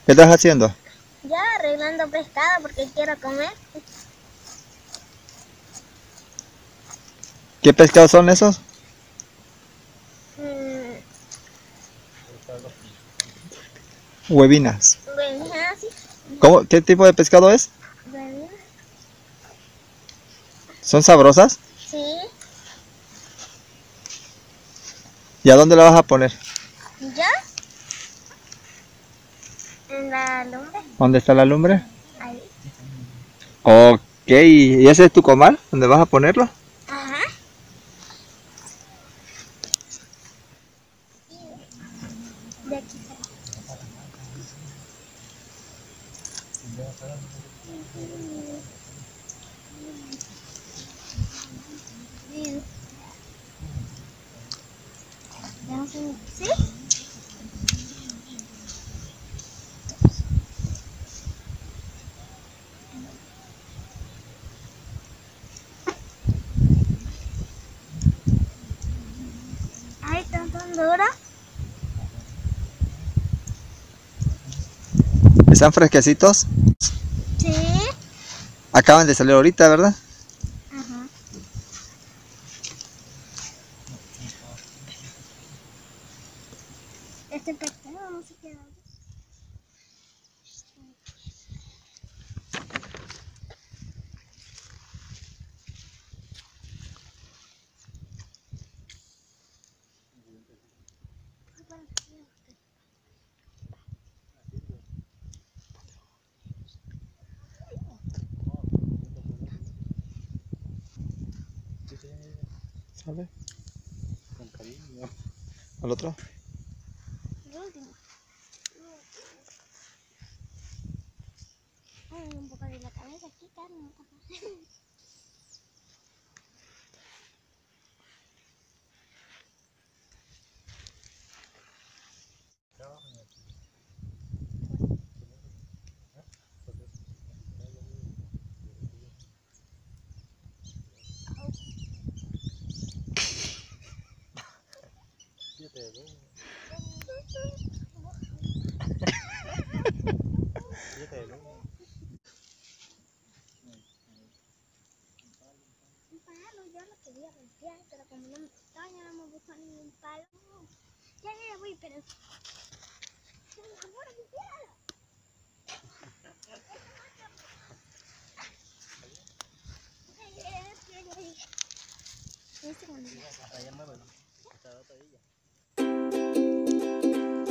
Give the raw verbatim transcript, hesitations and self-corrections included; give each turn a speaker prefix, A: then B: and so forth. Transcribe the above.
A: ¿Qué estás haciendo?
B: Ya arreglando pescado porque quiero comer.
A: ¿Qué pescados son esos?
B: Mm,
A: Huevinas.
B: bueno, así.
A: ¿Cómo? ¿Qué tipo de pescado es?
B: Bueno,
A: ¿Son sabrosas?
B: sí,
A: ¿Y a dónde la vas a poner?
B: ya. En la lumbre.
A: ¿Dónde está la lumbre?
B: Ahí.
A: Ok, ¿y ese es tu comal? ¿Dónde vas a ponerlo?
B: Ajá. De aquí sale. ¿Sí? Ay, están tan duras.
A: ¿Están fresquecitos?
B: Sí.
A: Acaban de salir ahorita, ¿verdad?
B: Ajá. Este pescado no se queda.
A: ¿Sale? Con cariño. ¿Al otro?
B: El último. Ay, un poco de la cabeza aquí, carne. Un palo, yo lo quería voltear, pero como no me gustaba, ya no me gustó ningún palo. Ya, ya voy, pero... ¡Se me enamora mi piedra! Este cuando...